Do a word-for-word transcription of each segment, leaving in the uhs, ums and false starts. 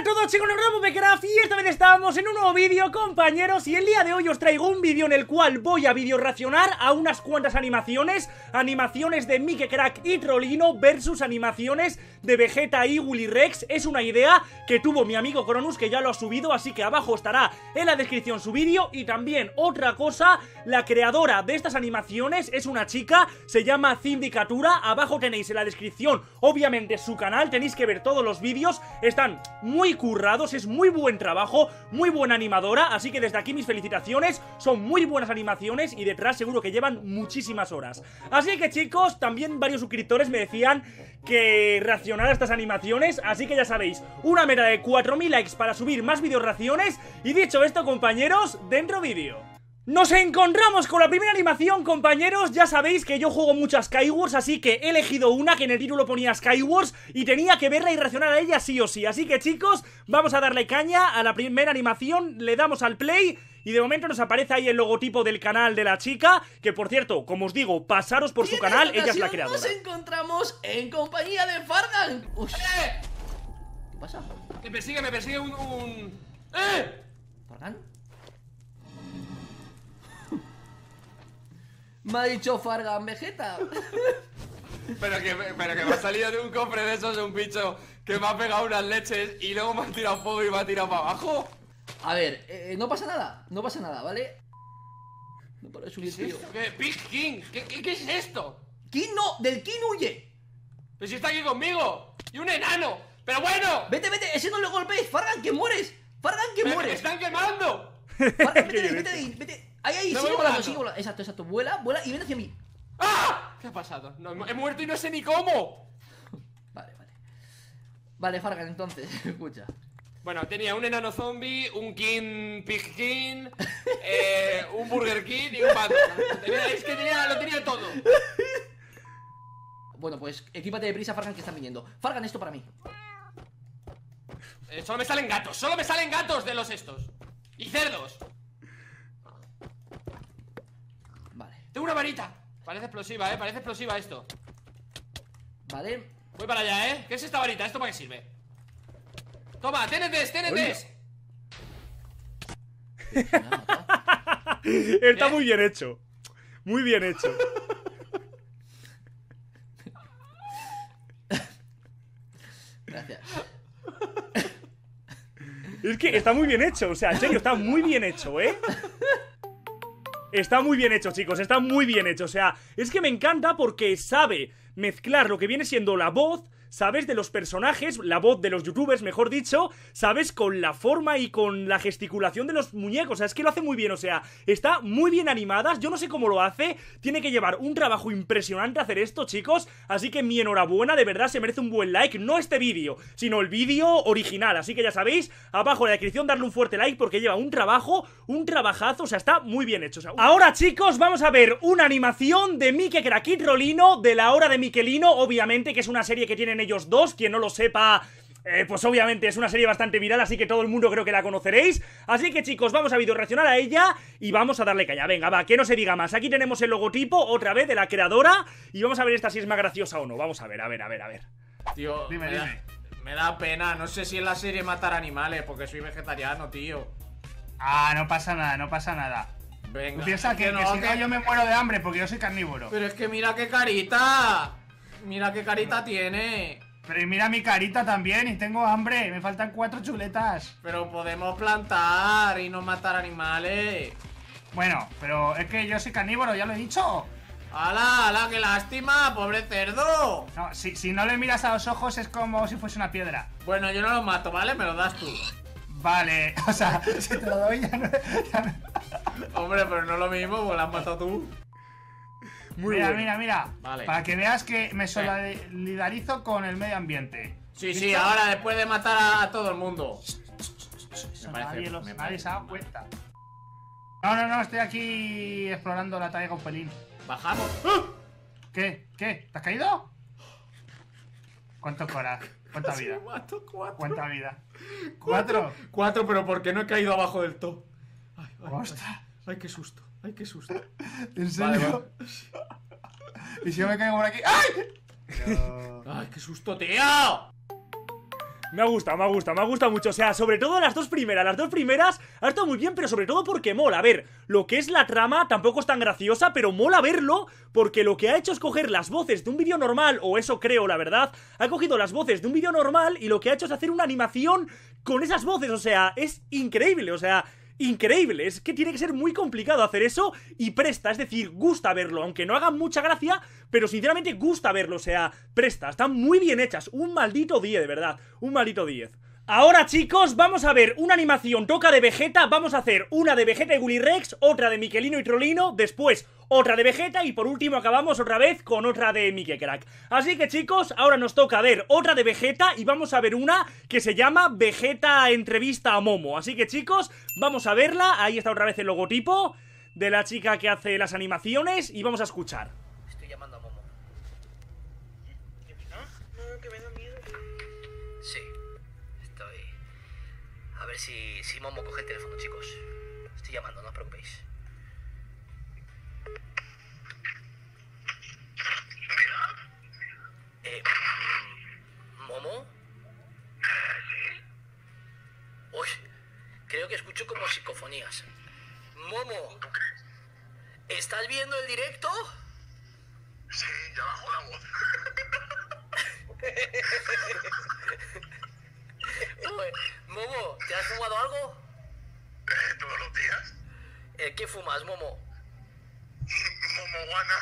a todos, chicos, nos vemos Becraft y esta vez estamos en un nuevo vídeo, compañeros. Y el día de hoy os traigo un vídeo en el cual voy a video reaccionar a unas cuantas animaciones. Animaciones de Mikecrack y Trollino versus animaciones de Vegeta y Willy Rex. Es una idea que tuvo mi amigo Cronus, que ya lo ha subido, así que abajo estará en la descripción su vídeo. Y también otra cosa, la creadora de estas animaciones es una chica, se llama Cindicatura. Abajo tenéis en la descripción, obviamente, su canal, tenéis que ver todos los vídeos. Están muy currados, es muy buen trabajo, muy buena animadora, así que desde aquí mis felicitaciones. Son muy buenas animaciones y detrás seguro que llevan muchísimas horas. Así que, chicos, también varios suscriptores me decían que reaccionara a estas animaciones, así que ya sabéis, una meta de cuatro mil likes para subir más vídeos reacciones. Y dicho esto, compañeros, dentro vídeo. Nos encontramos con la primera animación, compañeros. Ya sabéis que yo juego mucho a Skywars, así que he elegido una que en el título ponía Skywars y tenía que verla y reaccionar a ella sí o sí. Así que, chicos, vamos a darle caña a la primera animación. Le damos al play y de momento nos aparece ahí el logotipo del canal de la chica, que por cierto, como os digo, pasaros por su canal, ella es la creadora. Nos encontramos en compañía de Fargan. ¡Eh! ¿Qué pasa? Me persigue, me persigue un... un... ¡Eh! ¿Fargan? Me ha dicho Fargan Vegeta. Pero que, pero que me ha salido de un cofre de esos un bicho que me ha pegado unas leches y luego me ha tirado fuego y me ha tirado para abajo. A ver, eh, no pasa nada, no pasa nada, ¿vale? No para ¿Qué subir, es tío. esto? ¿Qué? Pig King, ¿Qué, qué, ¿qué es esto? King no, del King huye. Pero si está aquí conmigo. Y un enano. Pero bueno. Vete, vete, ese no le golpees, Fargan, que mueres. Fargan, que Pero que me mueres. están quemando. Fargan, vete, vete, vete, vete. Ahí, ahí, Me sigue voy volando, volando. sigue volando. Exacto, exacto, vuela, vuela y ven hacia mí. ¡Ah! ¿Qué ha pasado? No, he muerto y no sé ni cómo. Vale, vale. Vale, Fargan, entonces, escucha. Bueno, tenía un enano zombie, un King Pig King, eh, un Burger King y un Batman. Tenía- Es que tenía, lo tenía todo. Bueno, pues equípate de prisa, Fargan, que están viniendo. Fargan, esto para mí. Eh, solo me salen gatos, solo me salen gatos de los estos. Y cerdos. Vale, Tengo una varita. Parece explosiva, eh, parece explosiva esto. vale. Voy para allá, eh. ¿Qué es esta varita? ¿Esto para qué sirve? Toma, T N Ts, T N Ts. Me ha matado. Está ¿Qué? muy bien hecho, muy bien hecho. Gracias. Es que está muy bien hecho, o sea, en serio, está muy bien hecho, ¿eh? Está muy bien hecho, chicos, está muy bien hecho. O sea, es que me encanta porque sabe mezclar lo que viene siendo la voz, ¿sabes? De los personajes, la voz de los youtubers, mejor dicho, ¿sabes? Con la forma y con la gesticulación de los muñecos. O sea, es que lo hace muy bien, o sea, está muy bien animadas. Yo no sé cómo lo hace, tiene que llevar un trabajo impresionante hacer esto, chicos. Así que mi enhorabuena, de verdad se merece un buen like. No este vídeo, sino el vídeo original. Así que ya sabéis, abajo en la descripción darle un fuerte like porque lleva un trabajo, un trabajazo, o sea, está muy bien hecho. O sea, ahora, chicos, vamos a ver una animación de Mikecrack y Trollino, de la hora de Mikelino, obviamente, que es una serie que tienen ellos dos. Quien no lo sepa, eh, pues obviamente es una serie bastante viral, así que todo el mundo creo que la conoceréis. Así que, chicos, vamos a video reaccionar a ella y vamos a darle caña. Venga, va, que no se diga más. Aquí tenemos el logotipo, otra vez, de la creadora. Y vamos a ver esta si es más graciosa o no. Vamos a ver, a ver, a ver, a ver. Tío, Dime, me, dime. Da, me da pena. No sé si en la serie matar animales porque soy vegetariano, tío. Ah, no pasa nada, no pasa nada. Venga. Tú piensas que, no, que si que- no yo me muero de hambre porque yo soy carnívoro. Pero es que mira qué carita. Mira qué carita tiene. Pero y mira mi carita también y tengo hambre, me faltan cuatro chuletas. Pero podemos plantar y no matar animales. Bueno, pero es que yo soy carnívoro, ya lo he dicho. ¡Hala, hala, qué lástima! ¡Pobre cerdo! No, si, si no le miras a los ojos es como si fuese una piedra. Bueno, yo no lo mato, ¿vale? Me lo das tú. Vale, o sea, si te lo doy ya no... ya no- Hombre, pero no es lo mismo, porque lo has matado tú. Muy mira, bueno. mira, mira. Vale. Para que veas que me solidarizo con el medio ambiente. Sí, sí, ¿Listo? ahora después de matar a, a todo el mundo. Eso Me parece- nadie, lo- me nadie parece se ha dado mal. cuenta. No, no, no, estoy aquí explorando la taiga un pelín. Bajamos. ¿Qué? ¿Qué? ¿Te has caído? ¿Cuánto coraje? ¿Cuánta Sí, vida? mato cuatro. ¿Cuánta vida? ¿Cuatro? Cuatro, pero ¿por qué no he caído abajo del todo? Ay, ay, ¡Ostras! ay, ay, qué susto, ay, qué susto. ¿En serio? ¿Y si yo me caigo por aquí? ¡Ay! Pero... Ay, qué susto, tío. Me ha gustado, me ha gustado, me ha gustado mucho. O sea, sobre todo las dos primeras. Las dos primeras ha estado muy bien, pero sobre todo porque mola. A ver, lo que es la trama tampoco es tan graciosa, pero mola verlo, porque lo que ha hecho es coger las voces de un vídeo normal, o eso creo, la verdad. Ha cogido las voces de un vídeo normal y lo que ha hecho es hacer una animación con esas voces. O sea, es increíble, o sea... increíble, es que tiene que ser muy complicado hacer eso y presta, es decir, gusta verlo, aunque no haga mucha gracia, pero sinceramente gusta verlo, o sea, presta, están muy bien hechas, un maldito diez, de verdad, un maldito diez. Ahora chicos, vamos a ver una animación toca de Vegeta, vamos a hacer una de Vegeta y Willy Rex, otra de Miquelino y Trollino, después otra de Vegeta y por último acabamos otra vez con otra de Mike Crack. Así que chicos, ahora nos toca ver otra de Vegeta y vamos a ver una que se llama Vegeta entrevista a Momo. Así que chicos, vamos a verla, ahí está otra vez el logotipo de la chica que hace las animaciones y vamos a escuchar. Estoy llamando a Momo. No, que me da miedo. Sí, estoy... A ver si, si Momo coge el teléfono, chicos. Estoy llamando, no os preocupéis. Eh, ¿Momo? Sí. Uy, creo que escucho como psicofonías. Momo, ¿estás viendo el directo? Sí, ya bajó la voz. Uy, Momo, ¿te has fumado algo? Eh, ¿Todos los días? Eh, ¿Qué fumas, Momo? Momoguana.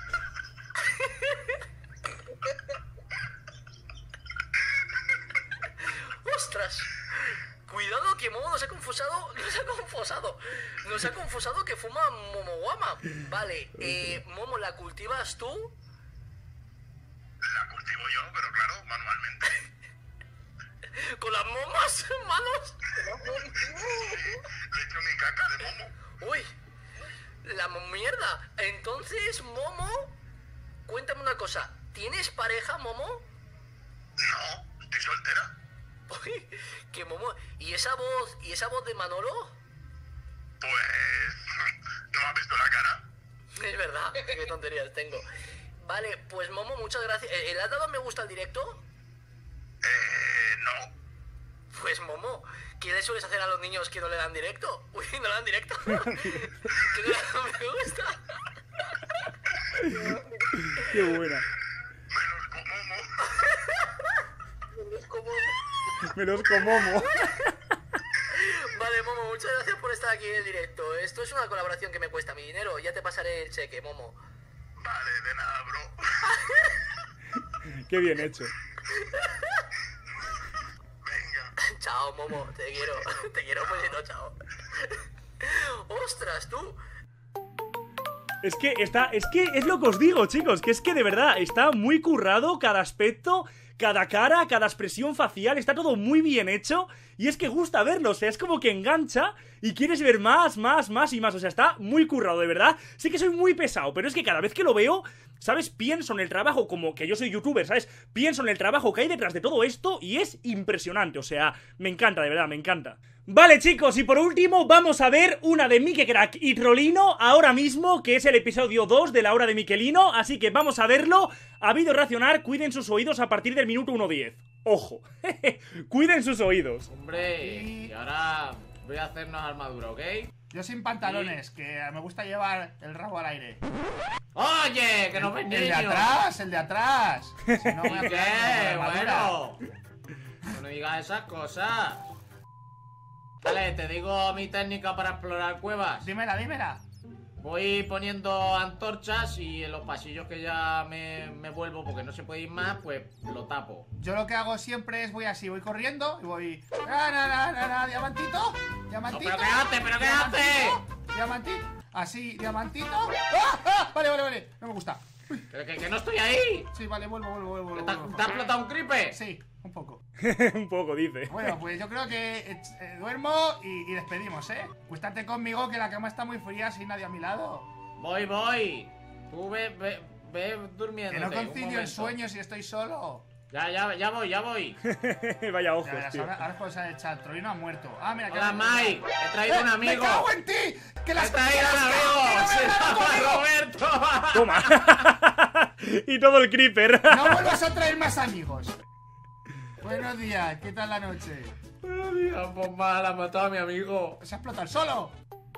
¡Ostras! Cuidado que Momo nos ha confusado, nos ha confusado, nos ha confusado que fuma momoguama. Vale, eh, Momo, ¿la cultivas tú? La cultivo yo, pero claro, manualmente. ¿Con las momas manos? Le echo mi caca de momo. Uy, la mierda. Entonces, Momo, cuéntame una cosa, ¿tienes pareja, Momo? No, estoy soltera. Uy, que Momo, ¿y esa voz, y esa voz de Manolo? Pues... ¿no me has visto la cara? Es verdad, qué tonterías tengo. Vale, pues Momo, muchas gracias. ¿Le has dado me gusta al directo? Eh, no. Pues Momo, ¿qué le sueles hacer a los niños que no le dan directo? Uy, no le dan directo. Que no le dan me gusta. Qué buena. Menos con momo. Es como... Me los comomo. Vale, Momo, muchas gracias por estar aquí en el directo. Esto es una colaboración que me cuesta mi dinero. Ya te pasaré el cheque, Momo. Vale, de nada, bro. Qué bien hecho. Venga. Chao, Momo, te quiero. Te quiero, pollito, chao. Ostras, tú. Es que está, es que es lo que os digo, chicos, que es que de verdad está muy currado cada aspecto, cada cara, cada expresión facial, está todo muy bien hecho y es que gusta verlo, o sea, es como que engancha y quieres ver más, más, más y más, o sea, está muy currado, de verdad. Sí que soy muy pesado, pero es que cada vez que lo veo, ¿sabes? Pienso en el trabajo, como que yo soy youtuber, ¿sabes? Pienso en el trabajo que hay detrás de todo esto y es impresionante, o sea, me encanta, de verdad, me encanta. Vale chicos, y por último vamos a ver una de Mike Crack y Trollino ahora mismo, que es el episodio dos de la hora de Miquelino, así que vamos a verlo. A vídeo reaccionar, cuiden sus oídos a partir del minuto uno diez. Ojo, cuiden sus oídos. Hombre, y ahora voy a hacernos armadura, ¿ok? Yo sin pantalones, que me gusta llevar el rabo al aire. Oye, que no ven El de niños. atrás, el de atrás. Si no, voy a ¿Y quedar qué? sin armadura. Bueno, no digas esas cosas. Vale, te digo mi técnica para explorar cuevas. Dímela, dímela. Voy poniendo antorchas y en los pasillos que ya me, me vuelvo porque no se puede ir más, pues lo tapo. Yo lo que hago siempre es voy así, voy corriendo y voy... Na, na, na, na, na, diamantito, diamantito. No, pero ¿qué hace? ¿Pero qué hace? Diamantito, diamantito. Así, diamantito. ¡Ah! ¡Ah! Vale, vale, vale. No me gusta. Uy. Pero que, que no estoy ahí. Sí, vale, vuelvo, vuelvo, vuelvo. ¿Te, vuelvo. te ha explotado un creeper? Sí, un poco. Un poco, dice. Bueno, pues yo creo que eh, eh, duermo y, y despedimos, ¿eh? Cuéstate conmigo que la cama está muy fría sin nadie a mi lado. Voy, voy. Tú ve, ve, ve durmiendo. Que no concilio el sueño si estoy solo. Ya, ya, ya voy, ya voy. Vaya ojos, Ya verás, tío. ahora, ahora es cuando sale el chat. Trollino ha muerto. Ah, mira, que Hola, Mike. He traído un ¡Me amigo. cago en ti! ¡Que He las traído un amigo. Se llama Roberto. Toma. Y todo el creeper. No vuelvas a traer más amigos. Buenos días, ¿qué tal la noche? Dios, pues mal, ha matado a mi amigo. ¿Se ha explotado el solo?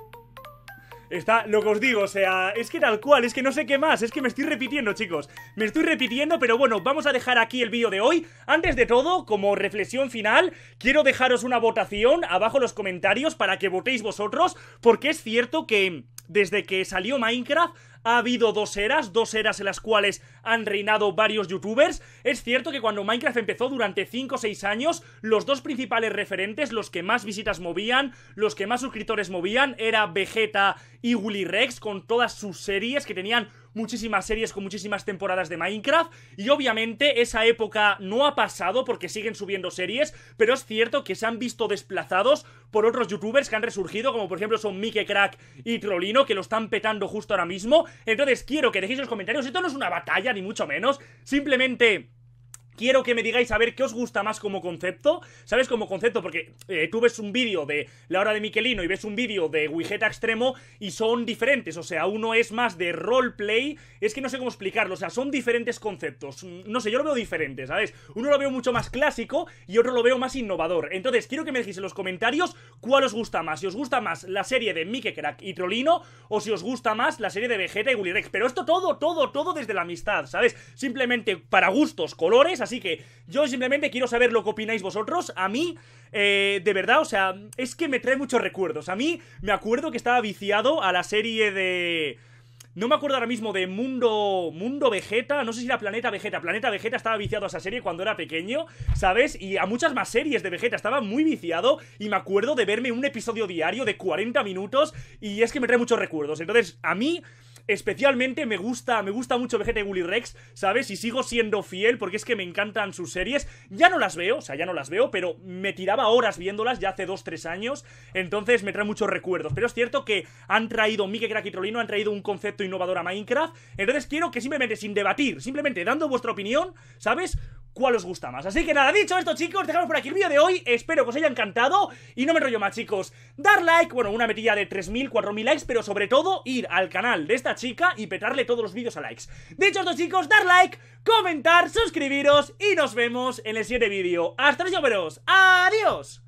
Está, lo que os digo, o sea, es que tal cual, es que no sé qué más, es que me estoy repitiendo, chicos. Me estoy repitiendo, pero bueno, vamos a dejar aquí el vídeo de hoy. Antes de todo, como reflexión final, quiero dejaros una votación abajo en los comentarios para que votéis vosotros, porque es cierto que desde que salió Minecraft ha habido dos eras, dos eras en las cuales han reinado varios youtubers. Es cierto que cuando Minecraft empezó durante cinco o seis años, los dos principales referentes, los que más visitas movían, los que más suscriptores movían, era Vegeta y Willy Rex, con todas sus series, que tenían muchísimas series con muchísimas temporadas de Minecraft. Y obviamente esa época no ha pasado porque siguen subiendo series, pero es cierto que se han visto desplazados por otros youtubers que han resurgido, como por ejemplo son MikeCrack y Trollino, que lo están petando justo ahora mismo. Entonces quiero que dejéis en los comentarios, esto no es una batalla ni mucho menos, simplemente quiero que me digáis a ver qué os gusta más como concepto, ¿sabes? Como concepto, porque eh, tú ves un vídeo de La Hora de Miquelino y ves un vídeo de Wigeta Extremo y son diferentes, o sea, uno es más de roleplay, es que no sé cómo explicarlo, o sea, son diferentes conceptos, no sé, yo lo veo diferente, ¿sabes? Uno lo veo mucho más clásico y otro lo veo más innovador. Entonces quiero que me dejéis en los comentarios cuál os gusta más, si os gusta más la serie de MikeCrack y Trollino o si os gusta más la serie de Vegeta y Willy Rex, pero esto todo, todo, todo desde la amistad, ¿sabes? Simplemente para gustos, colores. Así que yo simplemente quiero saber lo que opináis vosotros. A mí, eh, de verdad, o sea, es que me trae muchos recuerdos. A mí me acuerdo que estaba viciado a la serie de... No me acuerdo ahora mismo de Mundo Mundo Vegeta, no sé si era Planeta Vegeta. Planeta Vegeta, estaba viciado a esa serie cuando era pequeño, ¿sabes? Y a muchas más series de Vegeta, estaba muy viciado. Y me acuerdo de verme un episodio diario de cuarenta minutos. Y es que me trae muchos recuerdos. Entonces, a mí... especialmente me gusta, me gusta mucho Vegeta y Willy Rex, ¿sabes? Y sigo siendo fiel porque es que me encantan sus series. Ya no las veo, o sea, ya no las veo, pero me tiraba horas viéndolas ya hace dos tres años. Entonces me trae muchos recuerdos. Pero es cierto que han traído, MikeCrack y Trollino han traído un concepto innovador a Minecraft. Entonces quiero que simplemente, sin debatir, simplemente dando vuestra opinión, ¿sabes?, cuál os gusta más. Así que nada, dicho esto, chicos, dejamos por aquí el vídeo de hoy. Espero que os haya encantado y no me enrollo más, chicos. Dar like, bueno, una metilla de tres mil, cuatro mil likes, pero sobre todo ir al canal de esta chica y petarle todos los vídeos a likes. Dicho esto, chicos, dar like, comentar, suscribiros y nos vemos en el siguiente vídeo. Hasta luego, veros. Adiós.